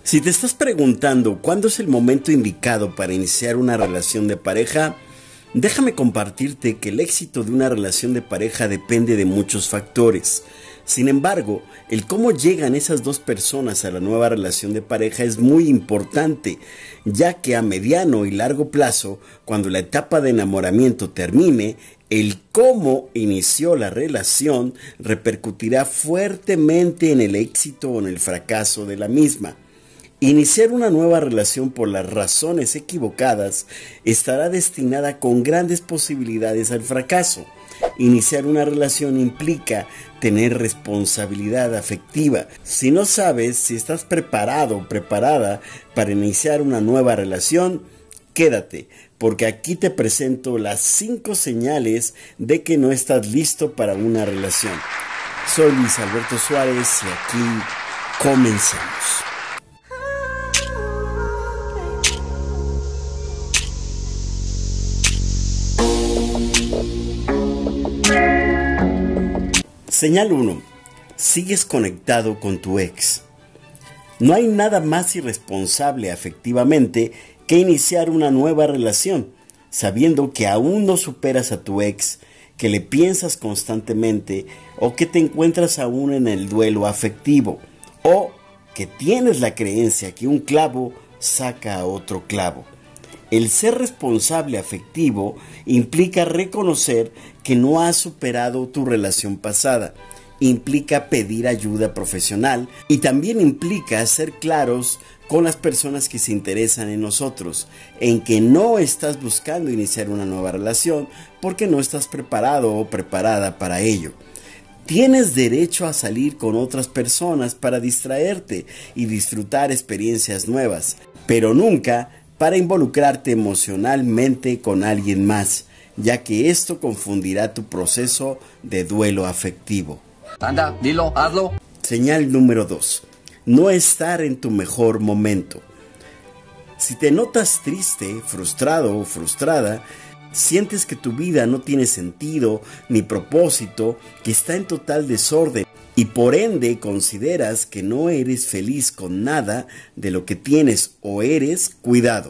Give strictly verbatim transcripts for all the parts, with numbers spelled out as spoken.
Si te estás preguntando cuándo es el momento indicado para iniciar una relación de pareja, déjame compartirte que el éxito de una relación de pareja depende de muchos factores. Sin embargo, el cómo llegan esas dos personas a la nueva relación de pareja es muy importante, ya que a mediano y largo plazo, cuando la etapa de enamoramiento termine, el cómo inició la relación repercutirá fuertemente en el éxito o en el fracaso de la misma. Iniciar una nueva relación por las razones equivocadas estará destinada con grandes posibilidades al fracaso. Iniciar una relación implica tener responsabilidad afectiva. Si no sabes si estás preparado o preparada para iniciar una nueva relación, quédate, porque aquí te presento las cinco señales de que no estás listo para una relación. Soy Luis Alberto Suárez y aquí comenzamos. Señal uno. Sigues conectado con tu ex. No hay nada más irresponsable afectivamente que iniciar una nueva relación, sabiendo que aún no superas a tu ex, que le piensas constantemente o que te encuentras aún en el duelo afectivo, o que tienes la creencia que un clavo saca a otro clavo. El ser responsable afectivo implica reconocer que no has superado tu relación pasada, implica pedir ayuda profesional y también implica ser claros con las personas que se interesan en nosotros, en que no estás buscando iniciar una nueva relación porque no estás preparado o preparada para ello. Tienes derecho a salir con otras personas para distraerte y disfrutar experiencias nuevas, pero nunca para involucrarte emocionalmente con alguien más, ya que esto confundirá tu proceso de duelo afectivo. Anda, dilo, hazlo. Señal número dos. No estar en tu mejor momento. Si te notas triste, frustrado o frustrada, sientes que tu vida no tiene sentido ni propósito, que está en total desorden y por ende consideras que no eres feliz con nada de lo que tienes o eres, cuidado.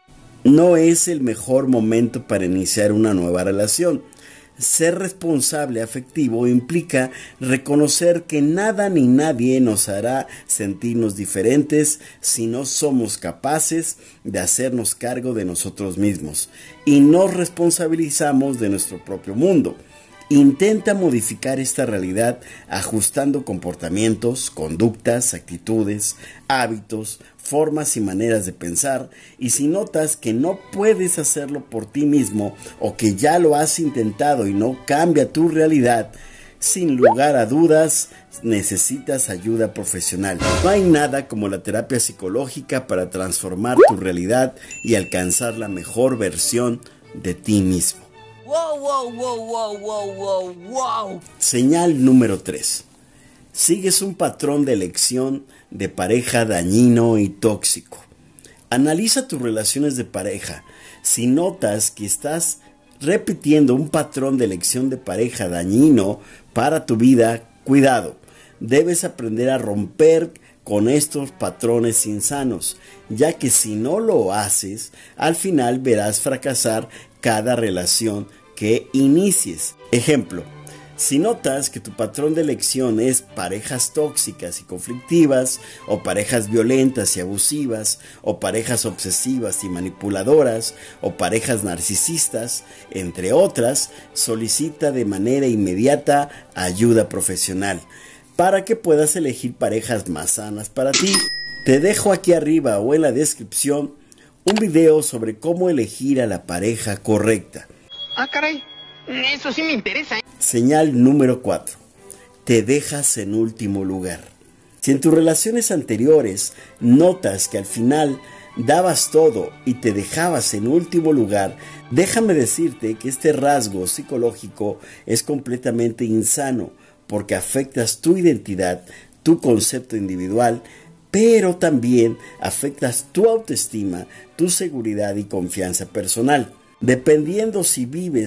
No es el mejor momento para iniciar una nueva relación. Ser responsable afectivo implica reconocer que nada ni nadie nos hará sentirnos diferentes si no somos capaces de hacernos cargo de nosotros mismos y nos responsabilizamos de nuestro propio mundo. Intenta modificar esta realidad ajustando comportamientos, conductas, actitudes, hábitos, formas y maneras de pensar, y si notas que no puedes hacerlo por ti mismo o que ya lo has intentado y no cambia tu realidad, sin lugar a dudas necesitas ayuda profesional. No hay nada como la terapia psicológica para transformar tu realidad y alcanzar la mejor versión de ti mismo. Wow, wow, wow, wow, wow, wow, wow. Señal número tres. Sigues un patrón de elección de pareja dañino y tóxico. Analiza tus relaciones de pareja. Si notas que estás repitiendo un patrón de elección de pareja dañino para tu vida, cuidado. Debes aprender a romper con estos patrones insanos, ya que si no lo haces, al final verás fracasar cada relación que inicies. Ejemplo, si notas que tu patrón de elección es parejas tóxicas y conflictivas, o parejas violentas y abusivas, o parejas obsesivas y manipuladoras, o parejas narcisistas, entre otras, solicita de manera inmediata ayuda profesional para que puedas elegir parejas más sanas para ti. Te dejo aquí arriba o en la descripción un video sobre cómo elegir a la pareja correcta. Ah, caray, eso sí me interesa, ¿eh? Señal número cuatro. Te dejas en último lugar. Si en tus relaciones anteriores notas que al final dabas todo y te dejabas en último lugar, déjame decirte que este rasgo psicológico es completamente insano porque afectas tu identidad, tu concepto individual, pero también afectas tu autoestima, tu seguridad y confianza personal. Dependiendo si vives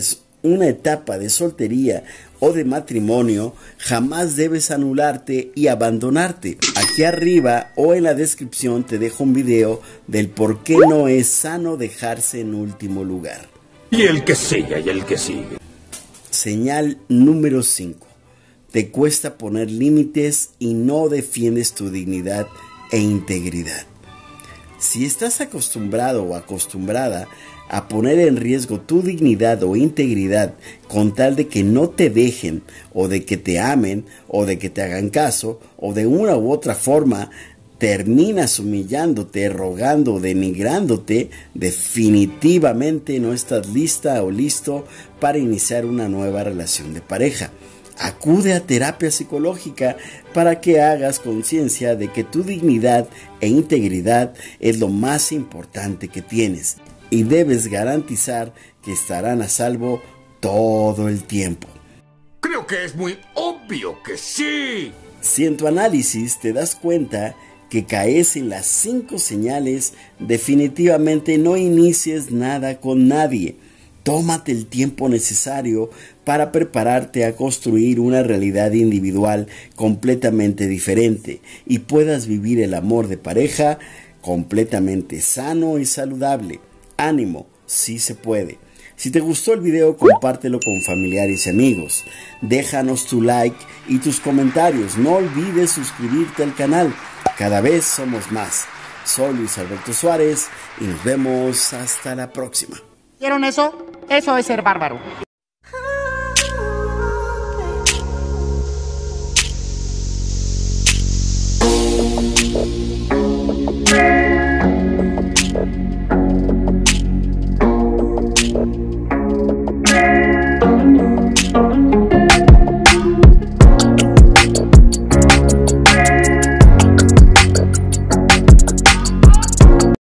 una etapa de soltería o de matrimonio, jamás debes anularte y abandonarte. Aquí arriba o en la descripción te dejo un video del por qué no es sano dejarse en último lugar. Y el que sigue, y el que sigue. Señal número cinco. Te cuesta poner límites y no defiendes tu dignidad e integridad. Si estás acostumbrado o acostumbrada a poner en riesgo tu dignidad o integridad con tal de que no te dejen o de que te amen o de que te hagan caso o de una u otra forma terminas humillándote, rogando o denigrándote, definitivamente no estás lista o listo para iniciar una nueva relación de pareja. Acude a terapia psicológica para que hagas conciencia de que tu dignidad e integridad es lo más importante que tienes y debes garantizar que estarán a salvo todo el tiempo. Creo que es muy obvio que sí. Si en tu análisis te das cuenta que caes en las cinco señales, definitivamente no inicies nada con nadie. Tómate el tiempo necesario para prepararte a construir una realidad individual completamente diferente y puedas vivir el amor de pareja completamente sano y saludable. Ánimo, sí se puede. Si te gustó el video, compártelo con familiares y amigos. Déjanos tu like y tus comentarios. No olvides suscribirte al canal. Cada vez somos más. Soy Luis Alberto Suárez y nos vemos hasta la próxima. ¿Vieron eso? Eso es ser bárbaro.